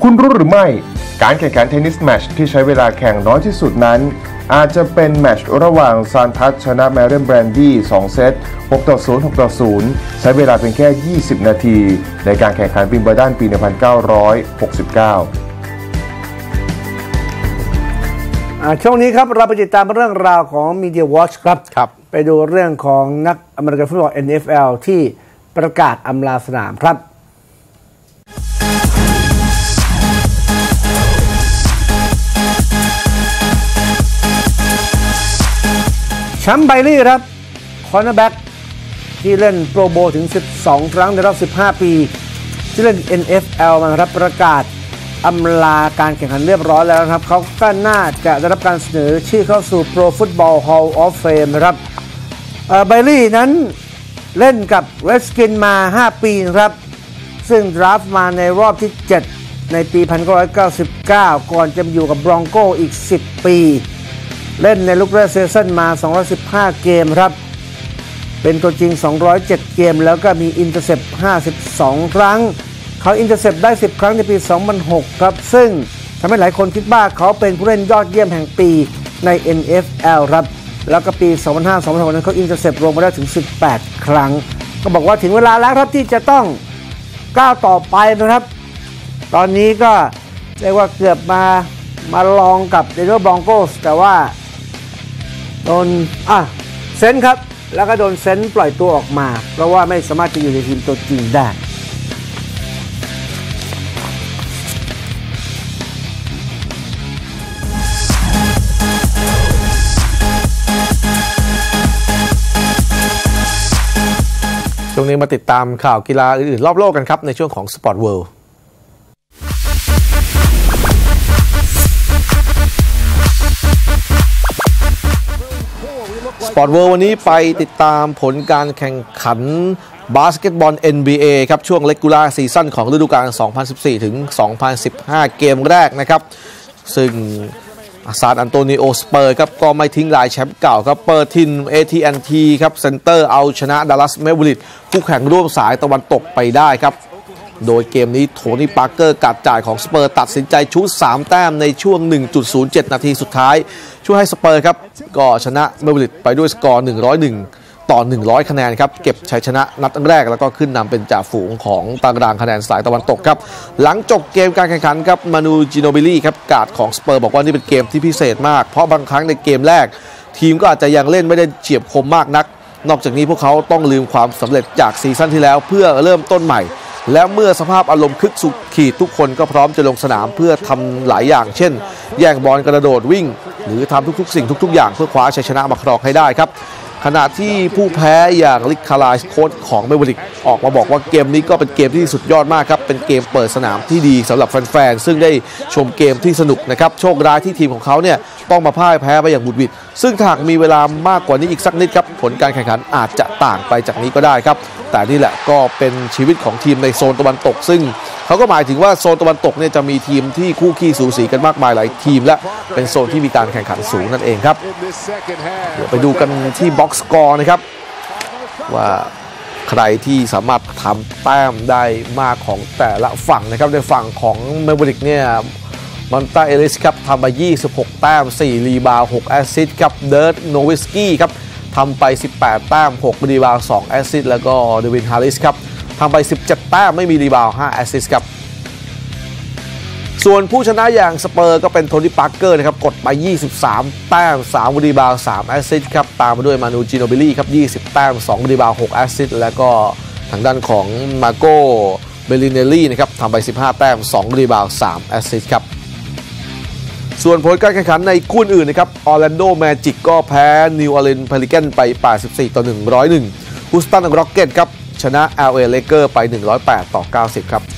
คุณรู้หรือไม่การแข่งขันเทนนิสแมตช์ที่ใช้เวลาแข่งน้อยที่สุดนั้นอาจจะเป็นแมตช์ระหว่างซานทัชชนะแมเรียนแบรนดี้2เซต6-0 6-0ใช้เวลาเพียงแค่20นาทีในการแข่งขันวิมเบิลดันปี 1969 ช่วงนี้ครับเราไปติดตามเรื่องราวของ Media Watch ครับไปดูเรื่องของนักอเมริกันฟุตบอล NFL ที่ประกาศอำลาสนามครับแชมป์ไบลี่ครับคอร์เนอร์แบ็กที่เล่นโปรโบถึง12ครั้งในรอบ15ปีที่เล่น NFL มาครับประกาศอำลาการแข่งขันเรียบร้อยแล้วครับเขาก็น่าจะได้รับการเสนอชื่อเข้าสู่ Pro Football Hall of Fame นะครับไบลี่นั้นเล่นกับเรดสกินมา5ปีนะครับซึ่งดราฟต์มาในรอบที่7ในปี 1999 ก่อนจะอยู่กับบรองโกอีก10ปีเล่นในลูกเรสเซซันมา215เกมครับเป็นตัวจริง207เกมแล้วก็มีอินเตอร์เซป52ครั้งเขาอินเตอร์เซปได้10ครั้งในปี2006ครับซึ่งทำให้หลายคนคิดว่าเขาเป็นผู้เล่นยอดเยี่ยมแห่งปีใน NFL ครับแล้วก็ปี 2005-2006 นั้นเขาอินเตอร์เซปรวมมาได้ถึง18ครั้งก็บอกว่าถึงเวลาแล้วครับที่จะต้องก้าวต่อไปนะครับตอนนี้ก็เรียกว่าเกือบมาลองกับเดนเวอร์บรองโกสแต่ว่าโดนเซนครับแล้วก็โดนเซนปล่อยตัวออกมาเพราะว่าไม่สามารถจะอยู่ในทีมตัวจริงได้ช่วงนี้มาติดตามข่าวกีฬาอื่นๆรอบโลกกันครับในช่วงของ Sport World Sport World วันนี้ไปติดตามผลการแข่งขันบาสเกตบอล NBA ครับช่วงเรกูล่าร์ซีซั่นของฤดูกาล 2014 ถึง 2015 เกมแรกนะครับซึ่งซานอันโตนิโอสเปอร์ครับก็ไม่ทิ้งรายแชมป์เก่าครับเปิดทิน AT&T ครับเซ็นเตอร์เอาชนะดัลลัสแมเวอริกคู่แข่งร่วมสายตะวันตกไปได้ครับโดยเกมนี้โทนี่ปาร์เกอร์กัดจ่ายของสเปอร์ตัดสินใจชูต3แต้มในช่วง 1.07 นาทีสุดท้ายช่วยให้สเปอร์ครับก็ชนะแมเวอริกไปด้วยสกอร์ 101-100 คะแนนครับเก็บชัยชนะนัดแรกแล้วก็ขึ้นนำเป็นจ่าฝูงของตารางคะแนนสายตะวันตกครับหลังจบเกมการแข่งขันครับมานูจิโนบิลี่ครับการ์ดของสเปอร์บอกว่านี่เป็นเกมที่พิเศษมากเพราะบางครั้งในเกมแรกทีมก็อาจจะยังเล่นไม่ได้เฉียบคมมากนักนอกจากนี้พวกเขาต้องลืมความสำเร็จจากซีซั่นที่แล้วเพื่อเริ่มต้นใหม่และเมื่อสภาพอารมณ์คึกสุดขีดทุกคนก็พร้อมจะลงสนามเพื่อทำหลายอย่างเช่นแย่งบอลกระโดดวิ่งหรือทำทุกๆสิ่งทุกๆอย่างเพื่อคว้าชัยชนะมาครองให้ได้ครับขณะที่ผู้แพ้อย่างลิคคาไลส์โค้ชของเมเวอริกออกมาบอกว่าเกมนี้ก็เป็นเกมที่สุดยอดมากครับเป็นเกมเปิดสนามที่ดีสำหรับแฟนๆซึ่งได้ชมเกมที่สนุกนะครับโชคร้ายที่ทีมของเขาเนี่ยต้องมาพ่ายแพ้ไปอย่างบุดหวิดซึ่งหากมีเวลามากกว่านี้อีกสักนิดครับผลการแข่งขันอาจจะต่างไปจากนี้ก็ได้ครับแต่นี่แหละก็เป็นชีวิตของทีมในโซนตะวันตกซึ่งเขาก็หมายถึงว่าโซนตะวันตกเนี่ยจะมีทีมที่คู่ขี้สูสีกันมากมายหลายทีมและเป็นโซนที่มีการแข่งขันสูงนั่นเองครับเดี๋ยวไปดูกันที่บ็อกซ์สกอร์นะครับว่าใครที่สามารถทำแต้มได้มากของแต่ละฝั่งนะครับในฝั่งของเมเวอริกเนี่ยมอนตาเอลิสครับทำไป26แต้ม4รีบาวด์6แอสซิสต์ครับเดิร์ตโนวิสกี้ครับทำไป18แต้ม6รีบาวด์2แอสซิสต์แล้วก็เดวินฮาริสครับทำไป17แต้มไม่มีรีบาวด์5แอสซิสต์ครับส่วนผู้ชนะอย่างสเปอร์ก็เป็นโทนี่ปาร์เกอร์นะครับกดไป23แต้ม3รีบาวด์3แอสซิสต์ครับตามมาด้วยมานูจิโนบิลี่ครับ20แต้ม2รีบาวด์6แอสซิสต์แล้วก็ทางด้านของมาโกเบลินเนลลี่นะครับทำไป15แต้ม2รีบาวด์3แอสซิสต์ครับส่วนผลการแข่งขันในคู่อื่นนะครับออร์แลนโดแมจิกก็แพ้นิวออร์ลีนส์เพลิแกนไป84-101ฮูสตันร็อกเก็ตครับชนะ LA Lakers ไป108-90ครับ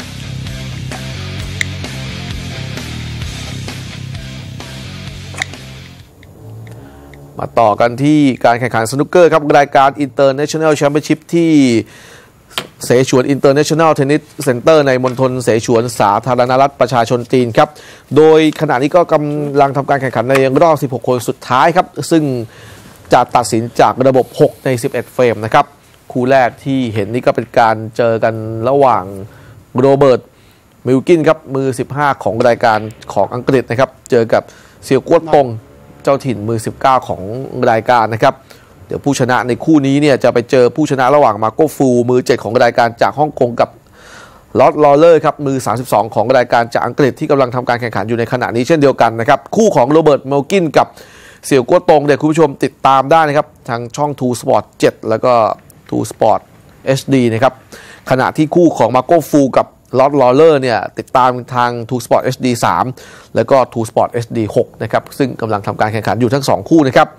มาต่อกันที่การแข่งขันสนุกเกอร์ครับรายการ International Championship ที่เสฉวน International Tennis Center ในมณฑลเสฉวนสาธารณรัฐประชาชนจีนครับโดยขณะนี้ก็กำลังทำการแข่งขันในรอบ16คนสุดท้ายครับซึ่งจะตัดสินจากระบบ6ใน11เฟรมนะครับคู่แรกที่เห็นนี่ก็เป็นการเจอกันระหว่างโรเบิร์ตมิลกินครับมือ15ของรายการของอังกฤษนะครับเจอกับเซียวกัวตงเจ้าถิ่นมือ19ของรายการนะครับเดี๋ยวผู้ชนะในคู่นี้เนี่ยจะไปเจอผู้ชนะระหว่างมาโกฟูมือ7ของรายการจากฮ่องกงกับลอตลอเลอร์ครับมือ32ของรายการจากอังกฤษที่กำลังทำการแข่งขันอยู่ในขณะนี้เช่นเดียวกันนะครับคู่ของโรเบิร์ตมิลกินกับเสี่ยวกัวตงเนี่ยคุณผู้ชมติดตามได้นะครับทางช่อง True Sport 7 แล้วก็ True Sport HD นะครับขณะที่คู่ของมาโกฟูกับลอตลอเลอร์เนี่ยติดตามทาง True Sport HD 3 แล้วก็ True Sport HD 6 นะครับซึ่งกำลังทำการแข่งขันอยู่ทั้ง2คู่นะครับ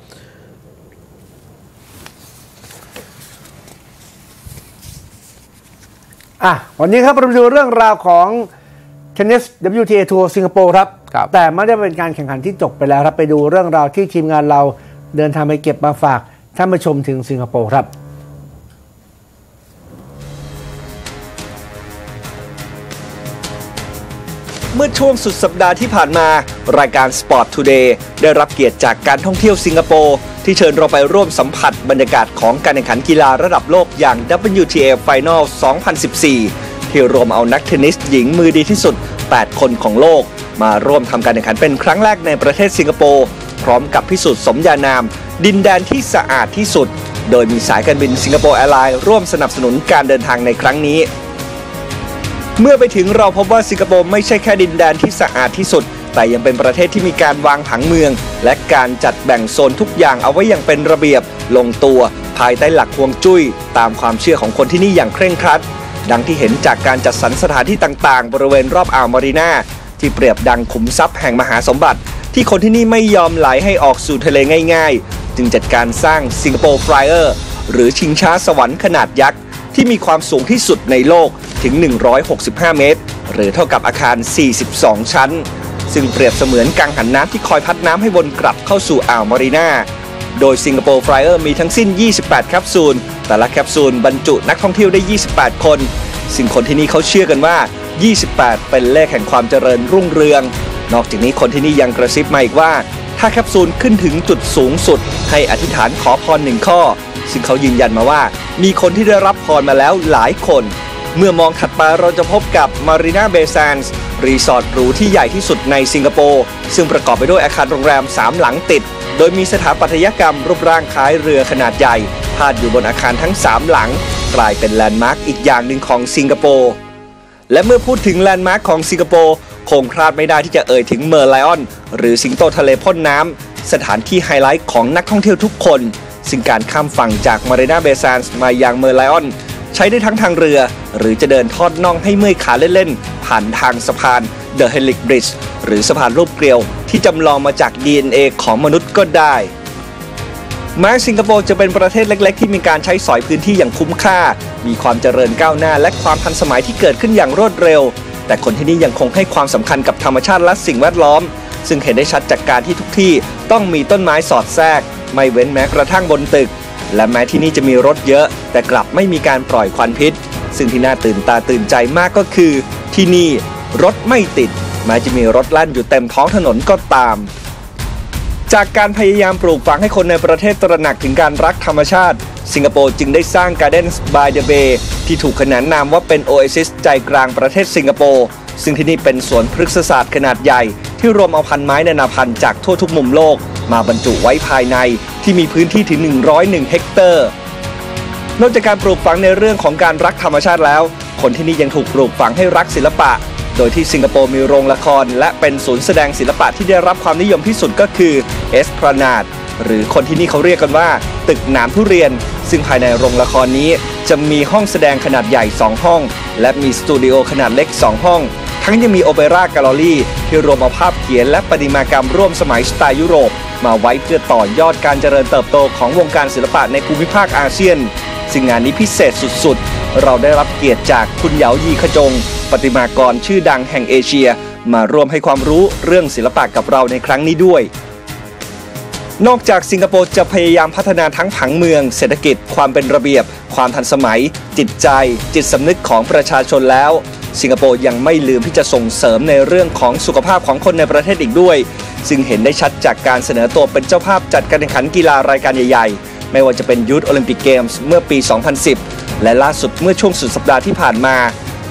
วันนี้ครับเราดูเรื่องราวของเทนนิส WTA ทัวร์สิงคโปร์ครับแต่ไม่ได้เป็นการแข่งขันที่จบไปแล้วครับไปดูเรื่องราวที่ทีมงานเราเดินทางไปเก็บมาฝากท่านผู้ชมถึงสิงคโปร์ครับเมื่อช่วงสุดสัปดาห์ที่ผ่านมารายการ Sport Today ได้รับเกียรติจากการท่องเที่ยวสิงคโปร์ที่เชิญเราไปร่วมสัมผัสบรรยากาศของการแข่งขันกีฬาระดับโลกอย่าง WTA Final 2014 ที่รวมเอานักเทนนิสหญิงมือดีที่สุด 8 คนของโลกมาร่วมทำการแข่งขันเป็นครั้งแรกในประเทศสิงคโปร์พร้อมกับพิสูจน์สมญานามดินแดนที่สะอาดที่สุดโดยมีสายการบินสิงคโปร์แอร์ไลน์ร่วมสนับสนุนการเดินทางในครั้งนี้เมื่อไปถึงเราพบว่าสิงคโปร์ไม่ใช่แค่ดินแดนที่สะอาดที่สุดแต่ยังเป็นประเทศที่มีการวางผังเมืองและการจัดแบ่งโซนทุกอย่างเอาไว้อย่างเป็นระเบียบลงตัวภายใต้หลักฮวงจุ้ยตามความเชื่อของคนที่นี่อย่างเคร่งครัดดังที่เห็นจากการจัดสรรสถานที่ต่างๆบริเวณรอบอ่าวมารีนาที่เปรียบดังขุมทรัพย์แห่งมหาสมบัติที่คนที่นี่ไม่ยอมไหลให้ออกสู่ทะเลง่ายๆจึงจัดการสร้างสิงคโปร์ฟลายเออร์หรือชิงช้าสวรรค์ขนาดยักษ์ที่มีความสูงที่สุดในโลกถึง165เมตรหรือเท่ากับอาคาร42ชั้นซึ่งเปรียบเสมือนกังหันน้ำที่คอยพัดน้ำให้วนกลับเข้าสู่อ่าวมารีนาโดยสิงคโปร์ฟลายเออร์มีทั้งสิ้น28แคปซูลแต่ละแคปซูลบรรจุนักท่องเที่ยวได้28คนซึ่งคนที่นี่เขาเชื่อกันว่า28เป็นเลขแห่งความเจริญรุ่งเรืองนอกจากนี้คนที่นี่ยังกระซิบมาอีกว่าถ้าแคปซูลขึ้นถึงจุดสูงสุดให้อธิษฐานขอพร1ข้อซึ่งเขายืนยันมาว่ามีคนที่ได้รับพรมาแล้วหลายคนเมื่อมองถัดไปเราจะพบกับ Marina Bay Sands รีสอร์ทหรูที่ใหญ่ที่สุดในสิงคโปร์ซึ่งประกอบไปด้วยอาคารโรงแรม3หลังติดโดยมีสถาปัตยกรรมรูปร่างคล้ายเรือขนาดใหญ่พาดอยู่บนอาคารทั้ง3หลังกลายเป็นแลนด์มาร์คอีกอย่างหนึ่งของสิงคโปร์และเมื่อพูดถึงแลนด์มาร์คของสิงคโปร์คงพลาดไม่ได้ที่จะเอ่ยถึงเมอร์ไลออนหรือสิงโตทะเลพ่นน้ำสถานที่ไฮไลท์ของนักท่องเที่ยวทุกคนซึ่งการข้ามฝั่งจาก Marina Bay Sands มายังเมอร์ไลออนใช้ได้ทั้งทางเรือหรือจะเดินทอดน่องให้เมื่อยขาเล่นๆผ่านทางสะพาน The Helix Bridge หรือสะพานรูปเกลียวที่จำลองมาจาก DNA ของมนุษย์ก็ได้แม้สิงคโปร์จะเป็นประเทศเล็กๆที่มีการใช้สอยพื้นที่อย่างคุ้มค่ามีความเจริญก้าวหน้าและความทันสมัยที่เกิดขึ้นอย่างรวดเร็วแต่คนที่นี่ยังคงให้ความสำคัญกับธรรมชาติและสิ่งแวดล้อมซึ่งเห็นได้ชัดจากการที่ทุกที่ต้องมีต้นไม้สอดแทรกไม่เว้นแม้กระทั่งบนตึกและแม้ที่นี่จะมีรถเยอะแต่กลับไม่มีการปล่อยควันพิษซึ่งที่น่าตื่นตาตื่นใจมากก็คือที่นี่รถไม่ติดแม้จะมีรถแล่นอยู่เต็มท้องถนนก็ตามจากการพยายามปลูกฝังให้คนในประเทศตระหนักถึงการรักธรรมชาติสิงคโปร์จึงได้สร้าง Gardens by the Bay ที่ถูกขนานนามว่าเป็นโอเอซิสใจกลางประเทศสิงคโปร์ซึ่งที่นี่เป็นสวนพฤกษศาสตร์ขนาดใหญ่ที่รวมเอาพันไม้นานาพันธุ์จากทั่วทุกมุมโลกมาบรรจุไว้ภายในที่มีพื้นที่ถึง101เฮกเตอร์นอกจากการปลูกฝังในเรื่องของการรักธรรมชาติแล้วคนที่นี่ยังถูกปลูกฝังให้รักศิลปะโดยที่สิงคโปร์มีโรงละครและเป็นศูนย์แสดงศิลปะที่ได้รับความนิยมที่สุดก็คือเอสพลานาดหรือคนที่นี่เขาเรียกกันว่าตึกหนามทุเรียนซึ่งภายในโรงละครนี้จะมีห้องแสดงขนาดใหญ่2ห้องและมีสตูดิโอขนาดเล็ก2ห้องทั้งยังมีโอเปร่าแกลเลอรี่ที่รวมเอาภาพเขียนและประติมากรรมร่วมสมัยสไตล์ยุโรปมาไว้เพื่อต่อยอดการเจริญเติบโตของวงการศิลปะในภูมิภาคอาเซียนซึ่งงานนี้พิเศษสุดๆเราได้รับเกียรติจากคุณเหยายีขจงประติมากรชื่อดังแห่งเอเชียมาร่วมให้ความรู้เรื่องศิลปะกับเราในครั้งนี้ด้วยนอกจากสิงคโปร์จะพยายามพัฒนาทั้งผังเมืองเศรษฐกิจความเป็นระเบียบความทันสมัยจิตใจจิตสำนึกของประชาชนแล้วสิงคโปร์ยังไม่ลืมที่จะส่งเสริมในเรื่องของสุขภาพของคนในประเทศอีกด้วยซึ่งเห็นได้ชัดจากการเสนอตัวเป็นเจ้าภาพจัดการแข่งขันกีฬารายการใหญ่ๆไม่ว่าจะเป็นยูทโอลิมปิกเกมส์เมื่อปี 2010 และล่าสุดเมื่อช่วงสุดสัปดาห์ที่ผ่านมาคื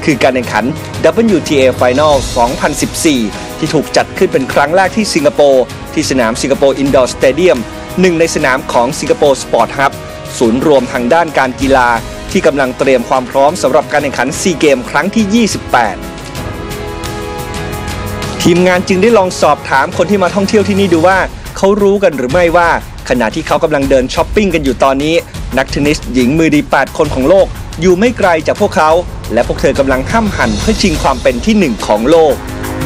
คือการแข่งขัน WTA Final 2014 ที่ถูกจัดขึ้นเป็นครั้งแรกที่สิงคโปร์ที่สนามสิงคโปร์อินดอร์สเตเดียมหนึ่งในสนามของสิงคโปร์สปอร์ตฮับศูนย์รวมทางด้านการกีฬาที่กำลังเตรียมความพร้อมสำหรับการแข่งขันซีเกมครั้งที่ 28 ทีมงานจึงได้ลองสอบถามคนที่มาท่องเที่ยวที่นี่ดูว่าเขารู้กันหรือไม่ว่าขณะที่เขากำลังเดินช้อปปิ้งกันอยู่ตอนนี้นักเทนนิสหญิงมือดี8คนของโลกอยู่ไม่ไกลจากพวกเขาและพวกเธอกำลังห้ำหั่นเพื่อชิงความเป็นที่หนึ่งของโลก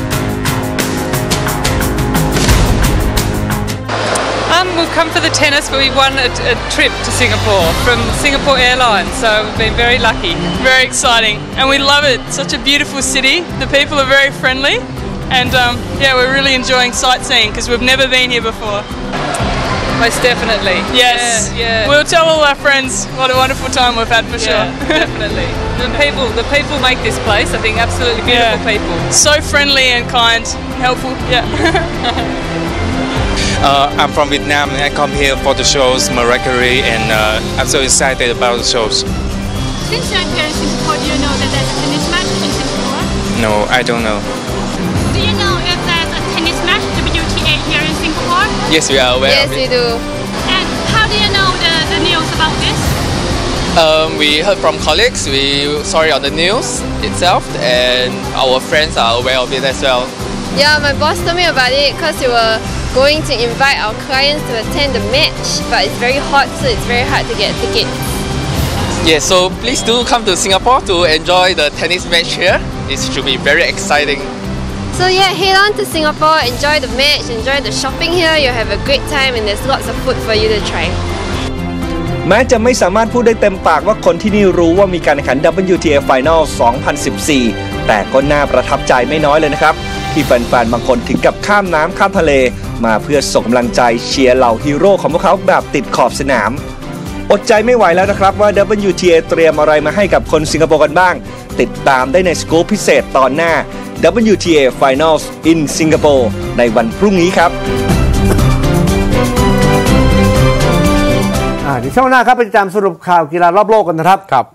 We've come for the tennis, but we won a trip to Singapore from Singapore Airlines, so we've been very lucky. Very exciting, and we love it. Such a beautiful city. The people are very friendly, and yeah, we're really enjoying sightseeing because we've never been here before. Most definitely. Yes. Yeah. We'll tell all our friends what a wonderful time we've had for sure. Definitely. The people make this place. I think absolutely beautiful people. So friendly and kind, helpful. Yeah. I'm from Vietnam and I come here for the shows Mercury and I'm so excited about the shows. Since you're here in Singapore, do you know that there's a tennis match in Singapore? No, I don't know. Do you know if there's a tennis match WTA here in Singapore? Yes, we are aware Yes, of we it. do. And how do you know the news about this? We heard from colleagues, we saw it on the news itself and our friends are aware of it as well. Yeah, my boss told me about it because we were going to invite our clients to attend the match, but it's very hot, so it's very hard to get tickets. Yeah, so please do come to Singapore to enjoy the tennis match here. It should be very exciting. So yeah, head on to Singapore, enjoy the match, enjoy the shopping here. You'll have a great time and there's lots of food for you to try. แม้จะไม่สามารถพูดได้เต็มปากว่าคนที่นี่รู้ว่ามีการแข่งขัน WTA Final 2014 แต่ก็น่าประทับใจไม่น้อยเลยนะครับที่แฟนๆบางคนถึงกับข้ามน้ำข้ามทะเลมาเพื่อส่งกำลังใจเชียร์เหล่าฮีโร่ของพวกเขาแบบติดขอบสนามอดใจไม่ไหวแล้วนะครับว่า WTA เตรียมอะไรมาให้กับคนสิงคโปร์กันบ้างติดตามได้ในสกู๊ปพิเศษตอนหน้า WTA Finals in Singapore ในวันพรุ่งนี้ครับเดี๋ยวช่วงหน้าครับไปติดตามสรุปข่าวกีฬารอบโลกกันนะครับครับ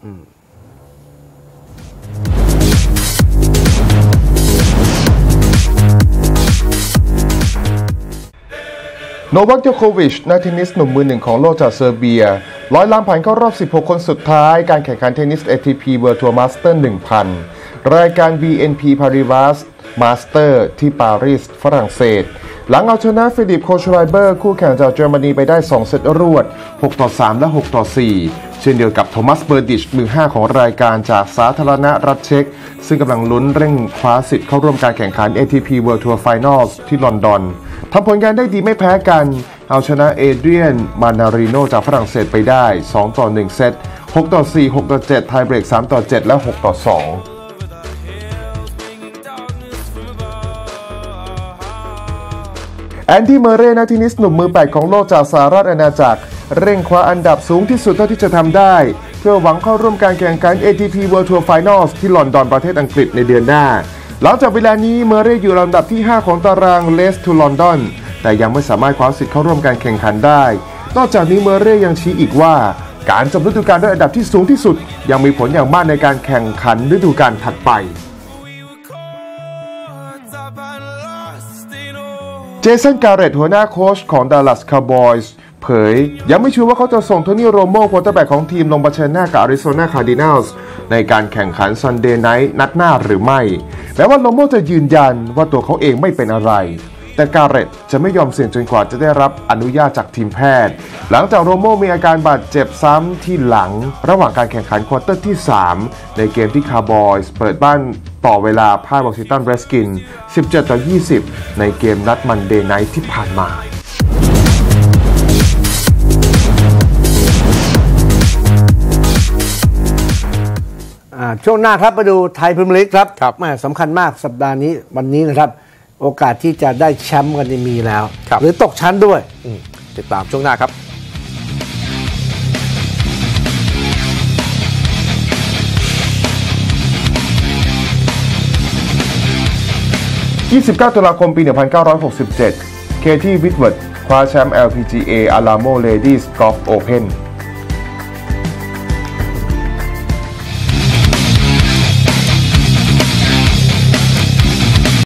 โนวัค โจโควิชนักเทนนิสหนุ่มมือหนึ่งของโลกจากเซอร์เบียลอยลำผ่านเข้ารอบ16คนสุดท้ายการแข่งขันเทนนิส ATP World Tour Master 1000 รายการ BNP Paribas Master ที่ปารีสฝรั่งเศสหลังเอาชนะฟิลิปโคชไลเบอร์คู่แข่งจากเยอรมนีไปได้2เซตรวด6-3 และ 6-4 เช่นเดียวกับโทมัสเบอร์ดิชมือ5ของรายการจากสาธารณรัฐเช็กซึ่งกำลังลุ้นเร่งคว้าสิทธิ์เข้าร่วมการแข่งขัน ATP World Tour Finals ที่ลอนดอนทำผลงานได้ดีไม่แพ้กันเอาชนะเอเดรียนมานาริโนจากฝรั่งเศสไปได้2-1 เซต 6-4 6-7 ไทยเบรก 3-7 และ 6-2แอนดี้เมอร์เรย์นักเทนนิสหนุ่มมือ8ของโลกจากสหรัฐอาณาจักรเร่งคว้าอันดับสูงที่สุดเท่าที่จะทำได้เพื่อหวังเข้าร่วมการแข่งขัน ATP World Tour Finals ที่ลอนดอนประเทศอังกฤษในเดือนหน้าหลังจากเวลานี้เมอร์เรย์อยู่ลำดับที่5ของตาราง Race to London แต่ยังไม่สามารถคว้าสิทธิ์เข้าร่วมการแข่งขันได้นอกจากนี้เมอร์เรย์ยังชี้อีกว่าการจบฤดูกาลด้วยอันดับที่สูงที่สุดยังมีผลอย่างมากในการแข่งขันฤดูกาลถัดไปเจสัน การ์เร็ตหัวหน้าโค้ชของ Dallas Cowboys เผยยังไม่ชัวร์ว่าเขาจะส่งโทนี่โรโม่ควอเตอร์แบ็กของทีมลงเผชิญหน้ากับ Arizona Cardinals ในการแข่งขัน Sunday Night นัดหน้าหรือไม่แม้ว่าโรโม่จะยืนยันว่าตัวเขาเองไม่เป็นอะไรแต่การ์เร็ตจะไม่ยอมเสี่ยงจนกว่าจะได้รับอนุญาตจากทีมแพทย์หลังจากโรโม่มีอาการบาดเจ็บซ้ำที่หลังระหว่างการแข่งขันควอเตอร์ที่3ในเกมที่ Cowboys เปิดบ้านต่อเวลาพ่ายวอชิงตันเรดสกินส์ 17-20 ในเกมนัดมันเดย์ไนท์ที่ผ่านมาช่วงหน้าครับมาดูไทยพรีเมียร์ลีกครับสำคัญมากสัปดาห์นี้วันนี้นะครับโอกาสที่จะได้แชมป์กันมีแล้วหรือตกชั้นด้วยติดตามช่วงหน้าครับ 29 ตุลาคมปี 1967 เคที่ วิทเวิร์ดคว้าแชมป์ LPGA Alamo Ladies Golf Open